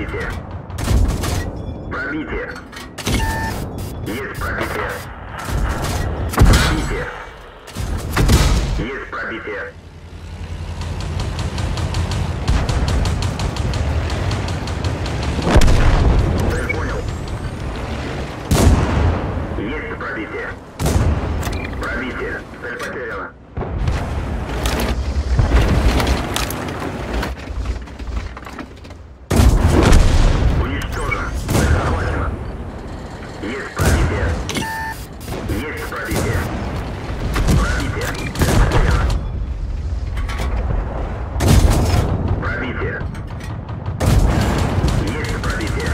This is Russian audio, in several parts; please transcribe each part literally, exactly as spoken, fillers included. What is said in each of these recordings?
пробитие. Пробитие. Есть пробитие. Пробитие. Есть пробитие. Ты понял? Есть пробитие. Пробитие. Цель потеряна. Уничтожено. Цель захвачена. Есть пробитие. Есть пробитие. Пробитие. Цель потеряна. Пробитие. Есть пробитие.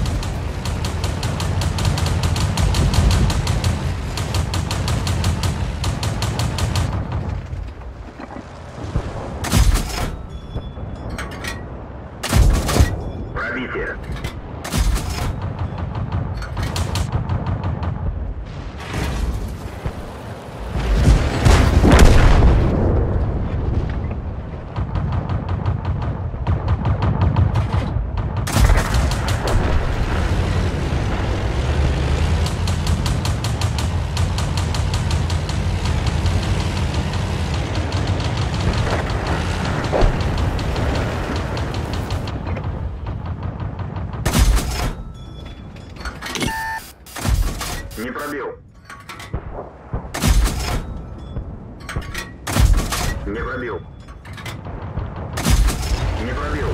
Пробитие. Не пробил. Не пробил. Не пробил.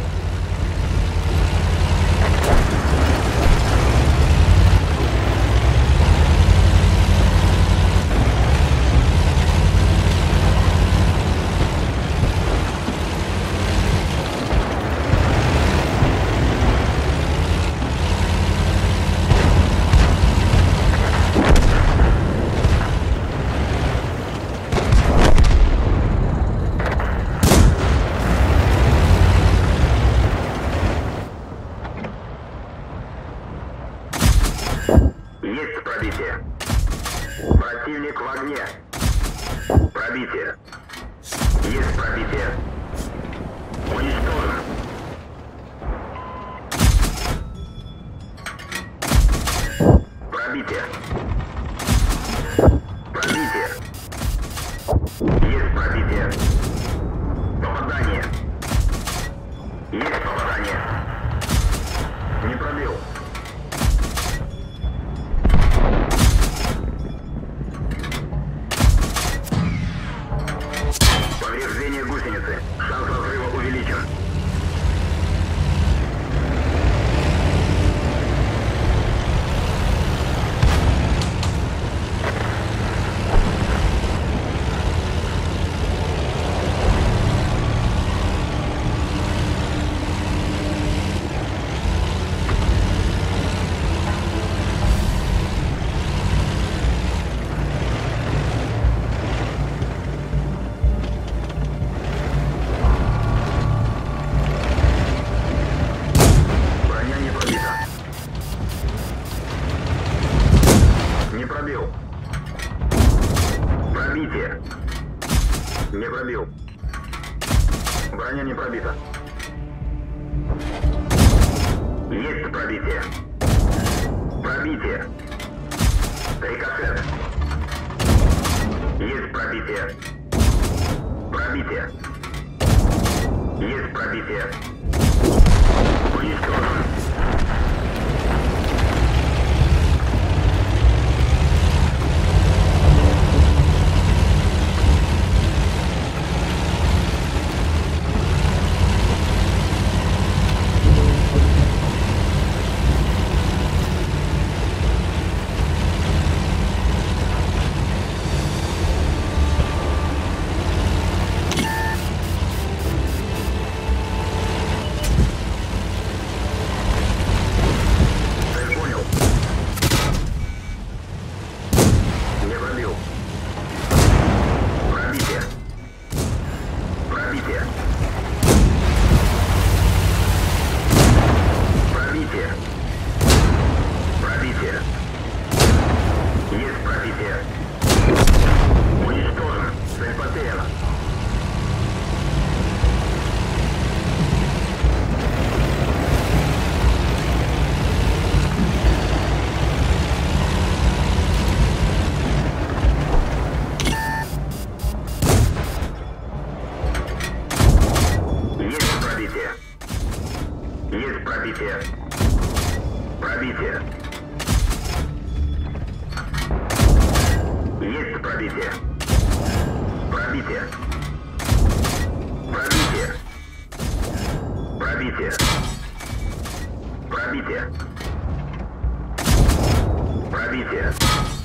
Есть пробитие. Противник в огне. Пробитие. Есть пробитие. Уничтожено. Пробитие. Пробитие. Есть пробитие. Попадание. Есть попадание. Не пробил. Повреждение гусеницы. Шанс разрыва увеличен. Не пробил. Пробитие. Не пробил. Броня не пробита. Есть пробитие. Пробитие. Рикошет. Есть пробитие. Пробитие. Есть пробитие. Уничтожен. Есть пробитие. Пробитие. Есть пробитие. Пробитие. Пробитие. Пробитие. Пробитие. Пробитие.